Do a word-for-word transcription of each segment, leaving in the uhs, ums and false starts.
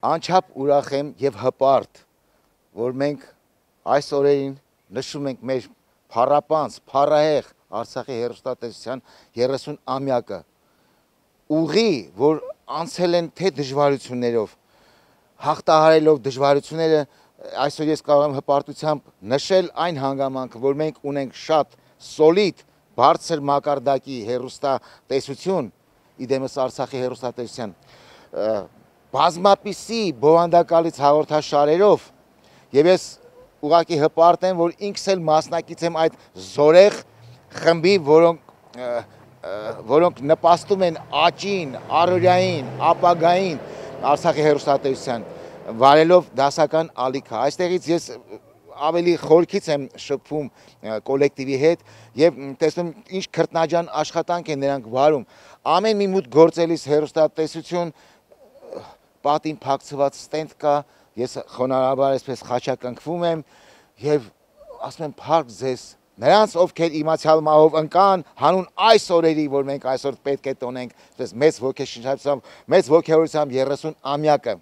Անչափ ուրախ եմ եւ հպարտ, որ մենք այս օրերին նշում ենք մեր փառապանծ, փառահեղ Արցախի հեռուստատեսության երեսուն-ամյակը։ Ուղի, որ անցել են թե դժվարություններով, հաղթահարելով դժվարությունները, այսօր ես կարող եմ հպարտությամբ նշել այն հանգամանքը, որ մենք ունենք շատ սոլիդ, բարձր մակարդակի հեռուստատեսություն, իդեմս Արցախի հեռուստատեսության, բազմապիսի բովանդակալից հաղորդաշարերով, եւ ես ուղղակի հպարտ եմ, որ ինքս էլ մասնակից եմ այդ զորեղ խմբի, որոնք որոնք նպաստում են աճին, առօրյային, ապագային Արցախի հեռուստատեսության, վարելով դասական ալիքը։ Այստեղից ես ավելի խորքից եմ շփվում կոլեկտիվի հետ եւ տեսնում ինչ քրտնաջան աշխատանք են նրանք վարում։ Ամեն մի մուտք գործելիս հեռուստատեսություն պատին փակցված ստենդ կա, ես խոնարհաբար այսպես խաչակնկվում եմ եւ ասում եմ փառք ձեզ նրանց, ովքեր իմացյալ մահով ընկան հանուն այս օրերի, որ մենք այսօր պետք է տոնենք, այսպես մեծ ոգեշնչությամբ, մեծ ոգեորությամբ երեսուն-ամյակը։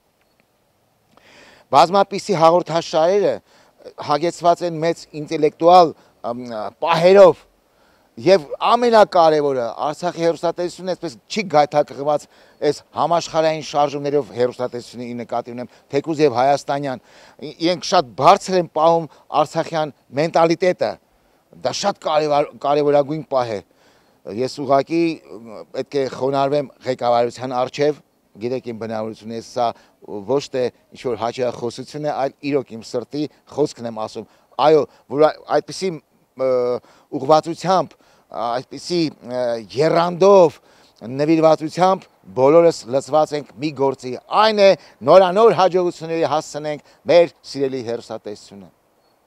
Բազմապիսի հաղորդաշարերը հագեցված են մեծ ինտելեկտուալ պահերով եւ ամենակարևորը Արցախի հեռուստատեսությունը այսպես չի գայթակղված այս համաշխարհային շարժումներով հեռուստատեսությունի նկատի ունեմ, թեկուզ եւ հայաստանյան, իրենք շատ բարձր են պահում արցախյան մենտալիտետը, դա շատ կարևորագույն պահ է։ Ես ուղղակի պետք է խոնարհվեմ ղեկավարության առջև, գիտեք իմ բնավորությունը, սա ոչ թե ինչ որ հաճախոսություն է, այլ իրոք իմ սրտի խոսքն եմ ասում։ Այո, որ այդպիսի ուղղվածությամբ, այդպիսի եռանդով, նվիրվածությամբ բոլորս լծված ենք մի գործի, այն է նորանոր հաջողությունների հասցնենք մեր սիրելի հեռուստատեսությունը։